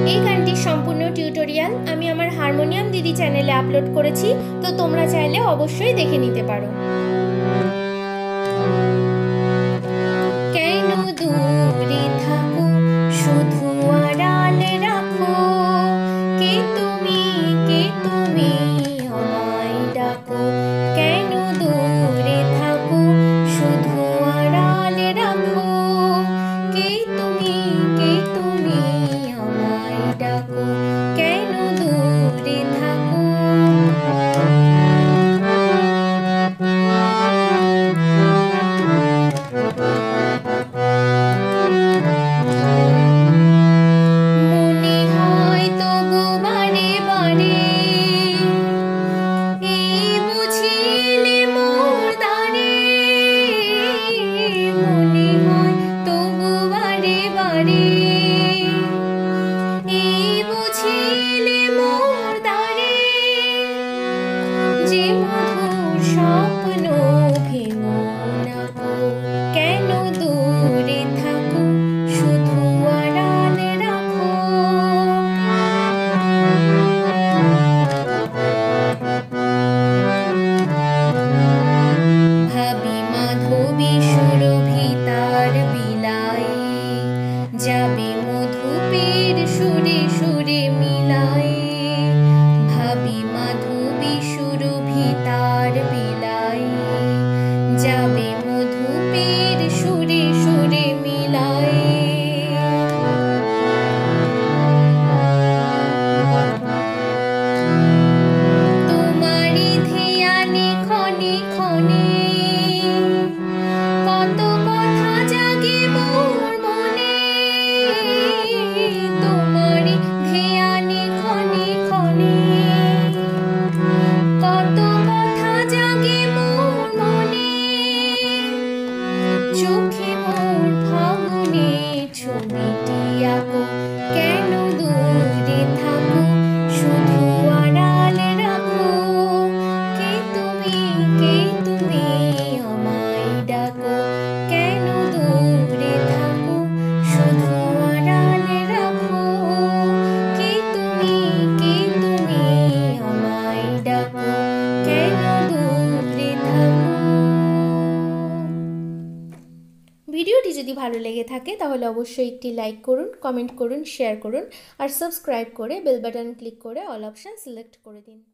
এই গানটির সম্পূর্ণ টিউটোরিয়াল আমি আমার হারমোনিয়াম দিদি চ্যানেলে আপলোড করেছি, তো তোমরা চাইলে অবশ্যই দেখে নিতে পারো। কেন দূরে থাকো শুধু আড়ালে রাখো, কে তুমি আমায় ডাকো। কেন দূরে থাকো শুধু আড়ালে রাখো, কে তুমি আমায় ডাকো। কেন দূরে থাকো। মনে হয় তবু বারে বারে এই বুঝিলে মোর দ্বারে। মনে হয় তবু বারে বারে এই বুঝিলে মোর দ্বারে। যে মধুর স্বপ্ন ভেঙো না গো, কেন দূরে থাকো শুধু আড়ালে রাখো। ভাবি মাধবী সুরভিতার বিলায়, যাবে মধুপের সুরে সুরে মিলায়। ভাবি মাধবী সুরভিতার বিলায়, যাবে মধুপের সুরে সুরে মিলায়। তোমারি ধ্যানে ক্ষণে ক্ষণে কত কথা জাগে মোর মনে। তোমারি ধ্যানে ক্ষণে ক্ষণে কত কথা জাগে মোর মনে। চোখে মোর ফাগুনে ছবিটি আঁকো, কেন দূরে থাকো শুধু আড়ালে রাখো। কে তুমি আমায় ডাকো। কেন দূরে থাকো শুধু আড়ালে রাখো, কে তুমি আমায় ডাকো। কেন দূরে থাকো। ভিডিওটি যদি ভালো লেগে থাকে তাহলে অবশ্যই একটি লাইক করুন, কমেন্ট করুন, শেয়ার করুন আর সাবস্ক্রাইব করে বেল বাটন ক্লিক করে অল অপশন সিলেক্ট করে দিন।